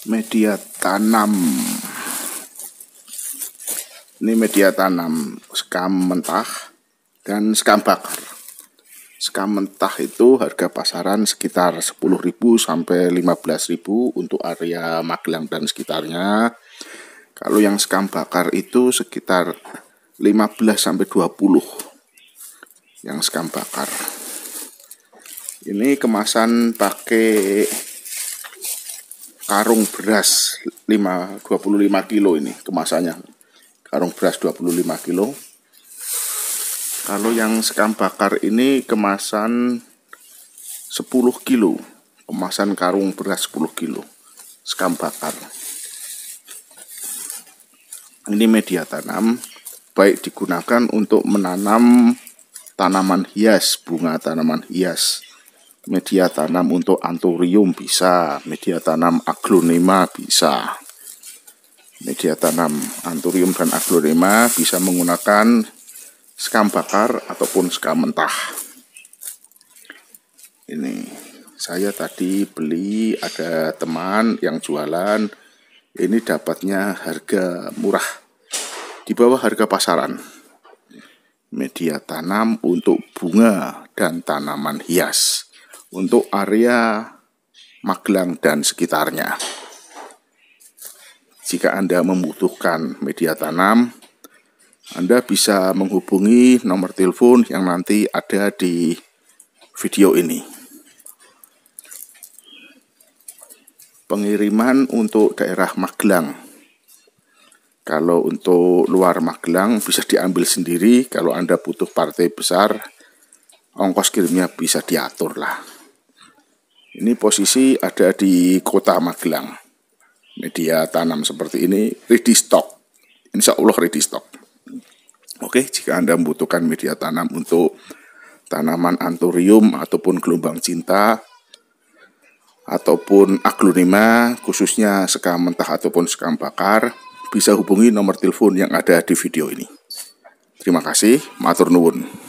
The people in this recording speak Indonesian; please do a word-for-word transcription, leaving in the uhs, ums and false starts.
Media tanam. Ini media tanam sekam mentah dan sekam bakar. Sekam mentah itu harga pasaran sekitar sepuluh ribu sampai lima belas ribu untuk area Magelang dan sekitarnya. Kalau yang sekam bakar itu sekitar lima belas sampai dua puluh. Yang sekam bakar. Ini kemasan pakai karung beras dua puluh lima kilo ini kemasannya. Karung beras dua puluh lima kilo. Kalau yang sekam bakar ini kemasan sepuluh kilo. Kemasan karung beras sepuluh kilo. Sekam bakar. Ini media tanam, baik digunakan untuk menanam tanaman hias, bunga tanaman hias. Media tanam untuk anthurium bisa, media tanam aglonema bisa. Media tanam anthurium dan aglonema bisa menggunakan sekam bakar ataupun sekam mentah. Ini saya tadi beli, ada teman yang jualan, ini dapatnya harga murah, di bawah harga pasaran. Media tanam untuk bunga dan tanaman hias untuk area Magelang dan sekitarnya. Jika Anda membutuhkan media tanam, Anda bisa menghubungi nomor telepon yang nanti ada di video ini. Pengiriman untuk daerah Magelang. Kalau untuk luar Magelang bisa diambil sendiri. Kalau Anda butuh partai besar, ongkos kirimnya bisa diatur lah. Ini posisi ada di kota Magelang. Media tanam seperti ini ready stock. Insya Allah ready stock. Oke, jika Anda membutuhkan media tanam untuk tanaman anthurium ataupun gelombang cinta ataupun aglonema, khususnya sekam mentah ataupun sekam bakar, bisa hubungi nomor telepon yang ada di video ini. Terima kasih, matur nuwun.